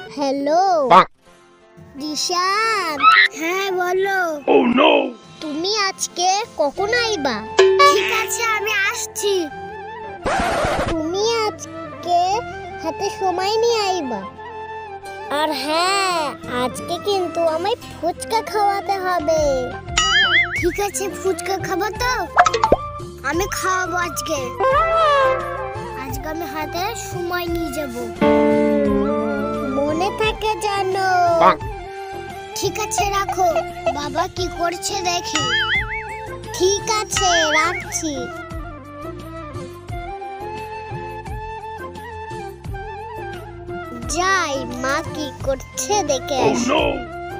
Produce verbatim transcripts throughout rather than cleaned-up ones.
Hello Dishan, হ্যাঁ বলো। Oh no! তুমি আজকে কখন আইবা? ঠিক আছে আমি আসছি। তুমি আজকে হাতে সময় নিয়ে আইবা। আর হ্যাঁ, আজকে কিন্তু আমায় ফুচকা খাওয়াতে হবে। ঠিক আছে, ফুচকা খাবো তো? আমি খাওয়াবো আজকে। আজকে আমি হাতে সময় নিয়ে যাব, মনে থাকে জানো। ঠিক আছে রাখো, বাবা কি করছে দেখি। ঠিক আছে রাখছি। যাই, মা কি করছে দেখে আসি। Oh no!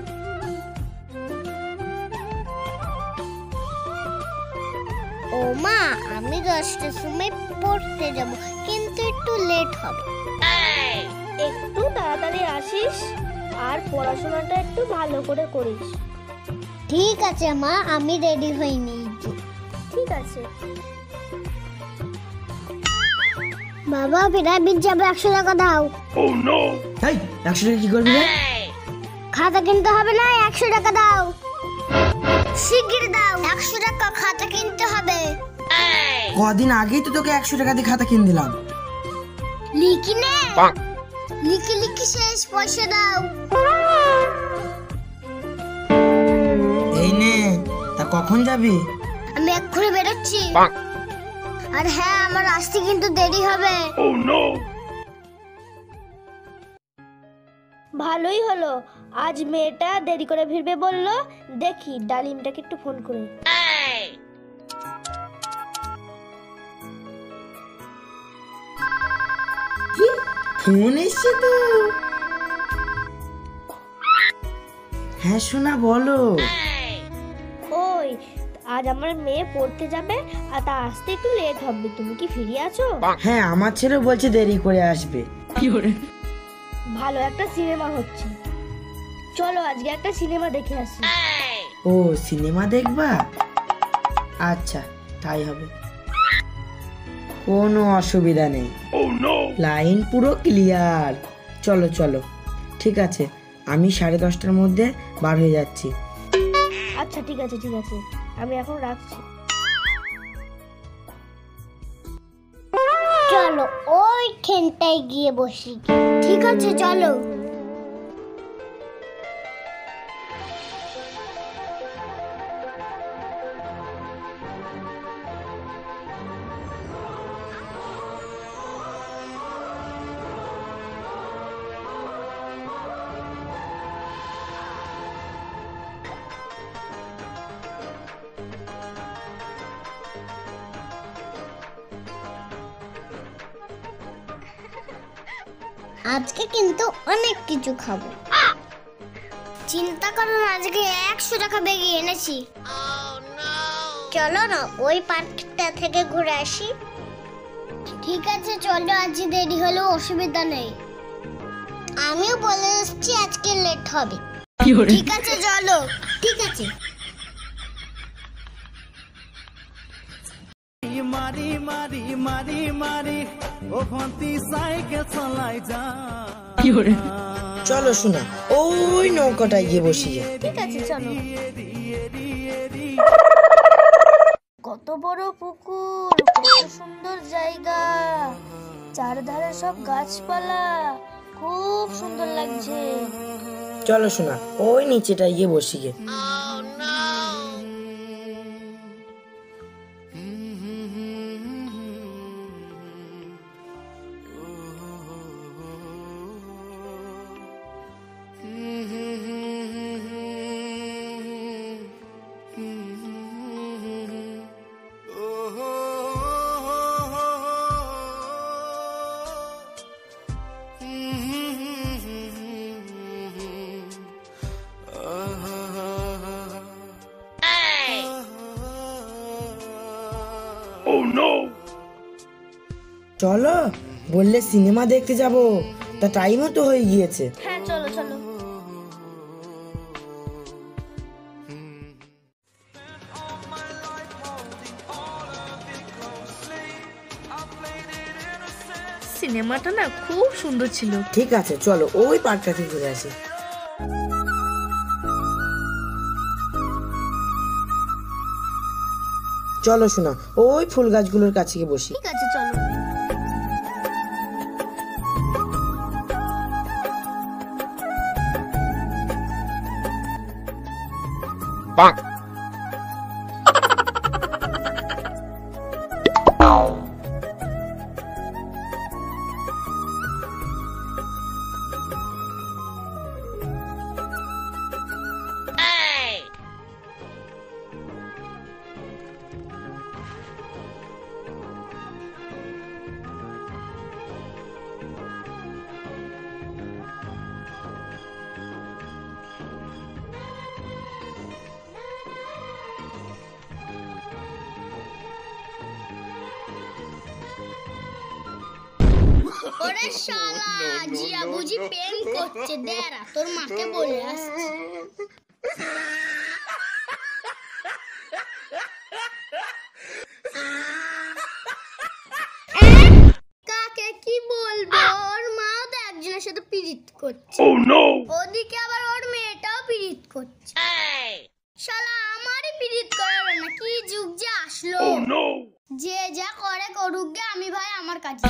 ও মা, আমি দশটার সময় পড়তে যাব, কিন্তু একটু লেট হবে। একটু তাড়াতাড়ি আসিস আর পড়াশোনাটা একটু ভালো করে করিস। ঠিক আছে মা, আমি রেডি হয়ে নিয়েছি। ঠিক আছে বাবা, পিরামিড যাবে, একশো টাকা দাও। Oh no! এই একশো টাকা কি করবি রে? খাতা কিনতে হবে না, একশো টাকা দাও। শিগগির দাও, একশো টাকা খাতা কিনতে হবে। কদিন আগেই তো তোকে একশো টাকা দিয়ে খাতা কিনে দিলাম। লিখি নে, লিখি লিখি শেষ, পয়সা দাও। এই নে, তা কখন যাবি? আমি এক্ষুনি বেরোচ্ছি। আর হ্যাঁ, আমার আসতে কিন্তু দেরি হবে। Oh no! ভালোই হলো, আজ মেয়েটা দেরি করে ফিরবে বললো। দেখি ডালিমটাকে একটু ফোন করে। ফোন এসছে তো। হ্যাঁ সোনা বলো। ওই আজ আমার মেয়ে পড়তে যাবে আর তা আসতে একটু লেট হবে, তুমি কি ফিরে আছো? হ্যাঁ, আমার ছেলে বলছে দেরি করে আসবে। ভালো একটা সিনেমা হচ্ছে, চলো আজকে একটা সিনেমা দেখে আসি। ও সিনেমা দেখবা? আচ্ছা তাই হবে, কোনো অসুবিধা নেই। Oh no! লাইন পুরো ক্লিয়ার। চলো চলো, ঠিক আছে, আমি সাড়ে দশটার মধ্যে বার হয়ে যাচ্ছি। আচ্ছা ঠিক আছে ঠিক আছে, আমি এখন রাখছি। চলো ওই ট্রেনটায় গিয়ে বসি। ঠিক আছে চলো। আজকে কিন্তু অনেক কিছু খাবো, চিন্তা করো না। আজকে একশো টাকা বেগে এনেছি। চলো না ওই পার্কটা থেকে ঘুরে আসি। ঠিক আছে চলো, আজ দেরি হলেও অসুবিধা নেই। আমিও বলে এসেছি আজকে লেট হবে। ঠিক আছে চলো। ঠিক আছে। মারি মারি মারি মারি ও ভন্তি সাইকেল চালাই যা। চলো শোনা, ওই নৌকাটায় গিয়ে বসি। ঠিক আছে চলো। কত বড় পুকুর, কত সুন্দর জায়গা, চারধারে সব গাছপালা, খুব সুন্দর লাগছে। চলো শোনা, ওই নিচেটায় গিয়ে বসি গে। Oh no! চলো, বললে সিনেমা দেখতে যাব, তা টাইমও তো হয়ে গিয়েছে। হ্যাঁ চলো চলো। সিনেমাটা না খুব সুন্দর ছিল। ঠিক আছে চলো ওই পার্কটা থেকে ঘুরে আসি। চলো শোনা ওই ফুল গাছগুলোর কাছে গিয়ে বসি। ঠিক আছে চলো। ওরে শালা জিয়া বুঝি পেন করছে, দেরা তোর মাকে বলে আসছি। কাকে কি বলবো, ওর মাও তো একজনের সাথে পিরিত করছে। Oh no! ওদিকে আবার ওর মেয়েটাও পিরিত করছে। শালা আমারই পিরিত করার না, কি যুগ যে আসলো। Oh no! যে যা করে করুক গে, আমি ভাই আমার কাছে।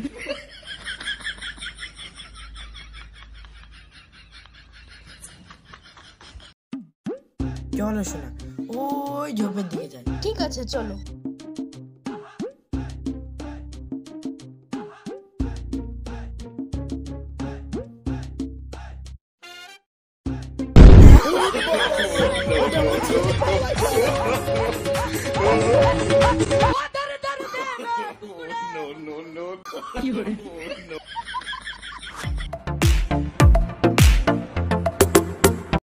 চলো শোনা ওই ঝোপের দিকে যাই। ঠিক আছে চলো। No, no, no.